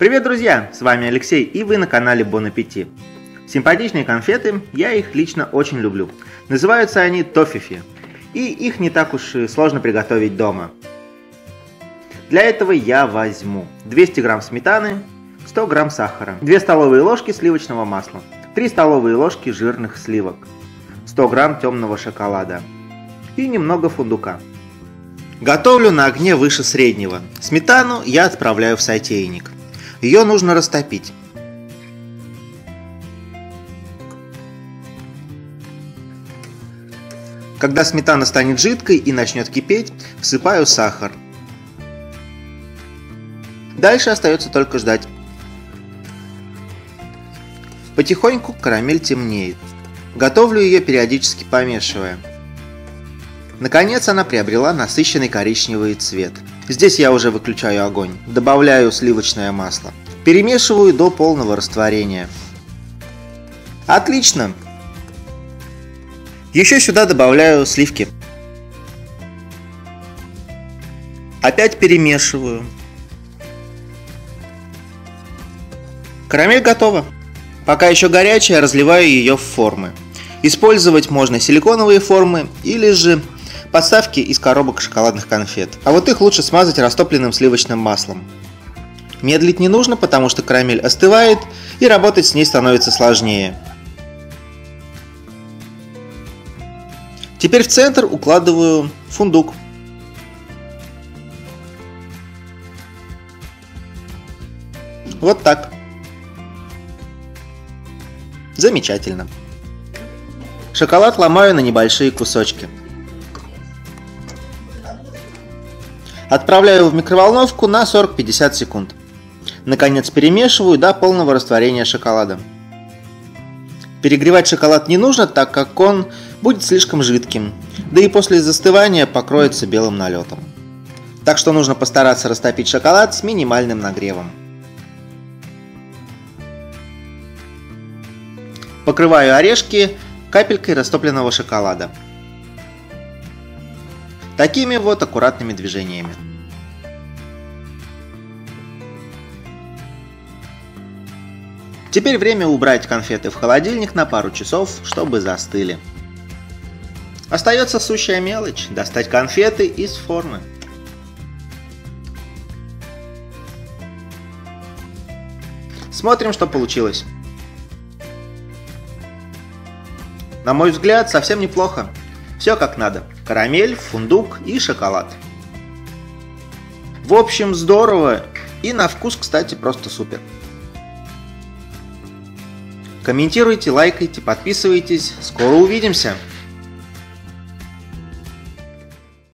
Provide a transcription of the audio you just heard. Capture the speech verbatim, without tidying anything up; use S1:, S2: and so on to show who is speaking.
S1: Привет, друзья! С вами Алексей, и вы на канале Bon Appetit. Симпатичные конфеты, я их лично очень люблю. Называются они тофифи, и их не так уж и сложно приготовить дома. Для этого я возьму двести грамм сметаны, сто грамм сахара, две столовые ложки сливочного масла, три столовые ложки жирных сливок, сто грамм темного шоколада и немного фундука. Готовлю на огне выше среднего. Сметану я отправляю в сотейник. Ее нужно растопить. Когда сметана станет жидкой и начнет кипеть, всыпаю сахар. Дальше остается только ждать. Потихоньку карамель темнеет. Готовлю ее, периодически помешивая. Наконец она приобрела насыщенный коричневый цвет. Здесь я уже выключаю огонь, добавляю сливочное масло. Перемешиваю до полного растворения. Отлично! Еще сюда добавляю сливки. Опять перемешиваю. Карамель готова. Пока еще горячая, разливаю ее в формы. Использовать можно силиконовые формы или же подставки из коробок шоколадных конфет. А вот их лучше смазать растопленным сливочным маслом. Медлить не нужно, потому что карамель остывает и работать с ней становится сложнее. Теперь в центр укладываю фундук. Вот так. Замечательно. Шоколад ломаю на небольшие кусочки. Отправляю в микроволновку на сорок-пятьдесят секунд. Наконец перемешиваю до полного растворения шоколада. Перегревать шоколад не нужно, так как он будет слишком жидким, да и после застывания покроется белым налетом. Так что нужно постараться растопить шоколад с минимальным нагревом. Покрываю орешки капелькой растопленного шоколада. Такими вот аккуратными движениями. Теперь время убрать конфеты в холодильник на пару часов, чтобы застыли. Остается сущая мелочь – достать конфеты из формы. Смотрим, что получилось. На мой взгляд, совсем неплохо. Все как надо. Карамель, фундук и шоколад. В общем, здорово. И на вкус, кстати, просто супер. Комментируйте, лайкайте, подписывайтесь. Скоро увидимся.